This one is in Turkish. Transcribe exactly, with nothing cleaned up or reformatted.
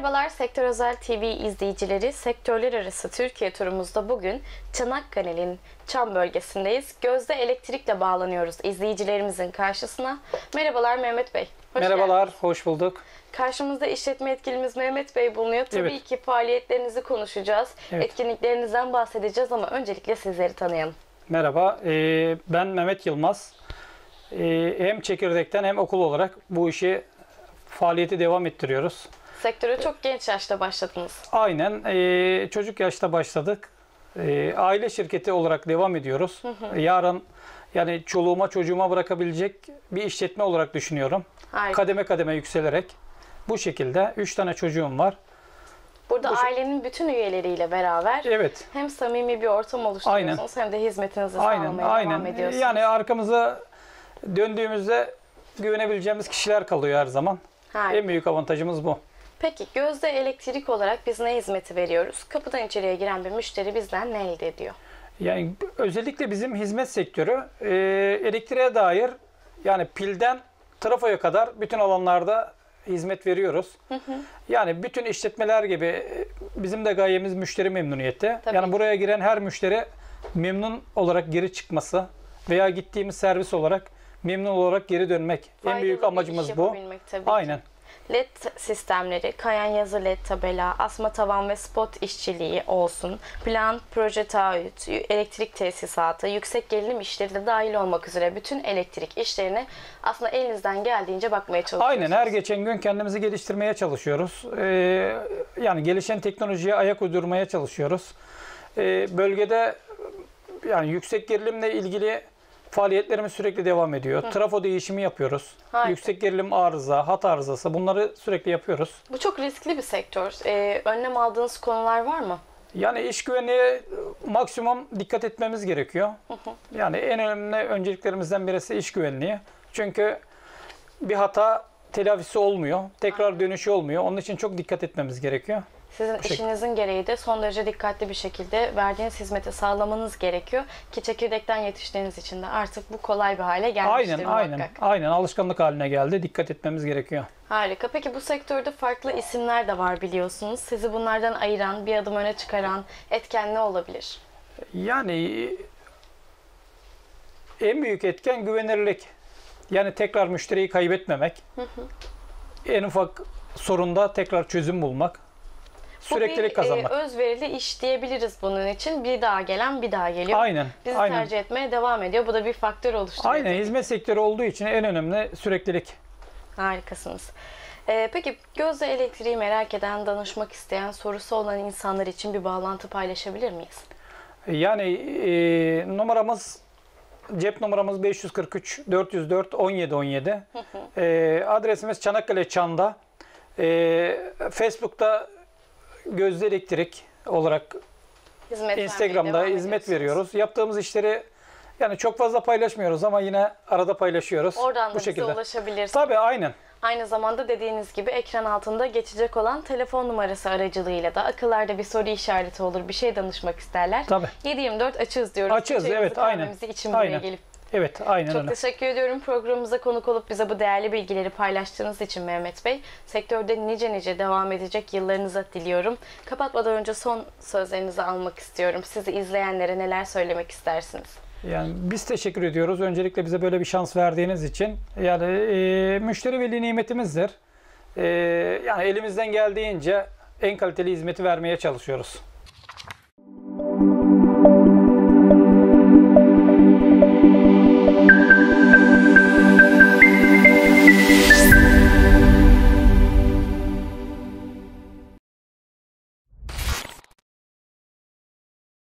Merhabalar Sektör Özel T V izleyicileri. Sektörler arası Türkiye turumuzda bugün Çanakkale'nin Çam bölgesindeyiz. Gözde Elektrik'le bağlanıyoruz izleyicilerimizin karşısına. Merhabalar Mehmet Bey. Hoş Merhabalar, geldiniz. Hoş bulduk. Karşımızda işletme yetkilimiz Mehmet Bey bulunuyor. Tabii evet. ki faaliyetlerinizi konuşacağız. Evet. Etkinliklerinizden bahsedeceğiz ama öncelikle sizleri tanıyalım. Merhaba, e, ben Mehmet Yılmaz. E, hem çekirdekten hem okul olarak bu işi faaliyeti devam ettiriyoruz. Sektöre çok genç yaşta başladınız. Aynen. E, çocuk yaşta başladık. E, aile şirketi olarak devam ediyoruz. Hı hı. Yarın yani çoluğuma çocuğuma bırakabilecek bir işletme olarak düşünüyorum. Harika. Kademe kademe yükselerek. Bu şekilde. Üç tane çocuğum var. Burada Bu ailenin bütün üyeleriyle beraber evet. hem samimi bir ortam oluşturuyorsunuz aynen. hem de hizmetinizi aynen, sağlamaya aynen. devam ediyorsunuz. Yani arkamıza döndüğümüzde güvenebileceğimiz kişiler kalıyor her zaman. Harika. En büyük avantajımız bu. Peki Gözde Elektrik olarak biz ne hizmeti veriyoruz? Kapıdan içeriye giren bir müşteri bizden ne elde ediyor? Yani özellikle bizim hizmet sektörü e, elektriğe dair yani pilden trafoya kadar bütün alanlarda hizmet veriyoruz. Hı hı. Yani bütün işletmeler gibi bizim de gayemiz müşteri memnuniyeti. Tabii. Yani buraya giren her müşteri memnun olarak geri çıkması veya gittiğimiz servis olarak memnun olarak geri dönmek. Faydalı en büyük amacımız bu. Tabii aynen. Ki. L E D sistemleri, kayan yazı L E D tabela, asma tavan ve spot işçiliği olsun, plan, proje taahhüt, elektrik tesisatı, yüksek gerilim işleri de dahil olmak üzere bütün elektrik işlerine aslında elinizden geldiğince bakmaya çalışıyorsunuz. Aynen, her geçen gün kendimizi geliştirmeye çalışıyoruz. Ee, yani gelişen teknolojiye ayak uydurmaya çalışıyoruz. Ee, bölgede yani yüksek gerilimle ilgili faaliyetlerimiz sürekli devam ediyor. Hı. Trafo değişimi yapıyoruz. Harika. Yüksek gerilim arıza, hat arızası bunları sürekli yapıyoruz. Bu çok riskli bir sektör. Ee, önlem aldığınız konular var mı? Yani iş güvenliğe maksimum dikkat etmemiz gerekiyor. Hı hı. Yani en önemli önceliklerimizden birisi iş güvenliği. Çünkü bir hata telafisi olmuyor. Tekrar Aynen. dönüşü olmuyor. Onun için çok dikkat etmemiz gerekiyor. Sizin Bu işinizin şekilde. gereği de son derece dikkatli bir şekilde verdiğiniz hizmeti sağlamanız gerekiyor. Ki çekirdekten yetiştiğiniz için de artık bu kolay bir hale gelmiştir aynen, muhakkak. Aynen, aynen. Alışkanlık haline geldi. Dikkat etmemiz gerekiyor. Harika. Peki bu sektörde farklı isimler de var biliyorsunuz. Sizi bunlardan ayıran, bir adım öne çıkaran etken ne olabilir? Yani en büyük etken güvenirlik. Yani tekrar müşteriyi kaybetmemek. Hı hı. En ufak sorunda tekrar çözüm bulmak. Süreklilik kazanmak. Bu bir e, özverili iş diyebiliriz bunun için. Bir daha gelen bir daha geliyor. Aynen. Bizi aynen. tercih etmeye devam ediyor. Bu da bir faktör oluşturuyor. Aynen. Hizmet sektörü olduğu için en önemli süreklilik. Harikasınız. Ee, peki Gözde Elektriği merak eden, danışmak isteyen, sorusu olan insanlar için bir bağlantı paylaşabilir miyiz? Yani e, numaramız cep numaramız beş yüz kırk üç dört yüz dört on yedi on yedi. Hı hı. E, adresimiz Çanakkale Çan'da. E, Facebook'ta Gözde Elektrik olarak hizmet Instagram'da hizmet veriyoruz. Yaptığımız işleri yani çok fazla paylaşmıyoruz ama yine arada paylaşıyoruz. Oradan da bu şekilde bize ulaşabilirsiniz. Tabii aynen. Aynı zamanda dediğiniz gibi ekran altında geçecek olan telefon numarası aracılığıyla da akıllarda bir soru işareti olur, bir şey danışmak isterler. Tabii. yedi yirmi dört açığız diyoruz. Açığız, evet, aynen. için buraya gelip. Evet, aynen Çok öyle. teşekkür ediyorum programımıza konuk olup bize bu değerli bilgileri paylaştığınız için Mehmet Bey. Sektörde nice nice devam edecek yıllarınıza diliyorum. Kapatmadan önce son sözlerinizi almak istiyorum. Sizi izleyenlere neler söylemek istersiniz? Yani biz teşekkür ediyoruz. Öncelikle bize böyle bir şans verdiğiniz için. Yani e, müşteri veli nimetimizdir. E, yani elimizden geldiğince en kaliteli hizmeti vermeye çalışıyoruz.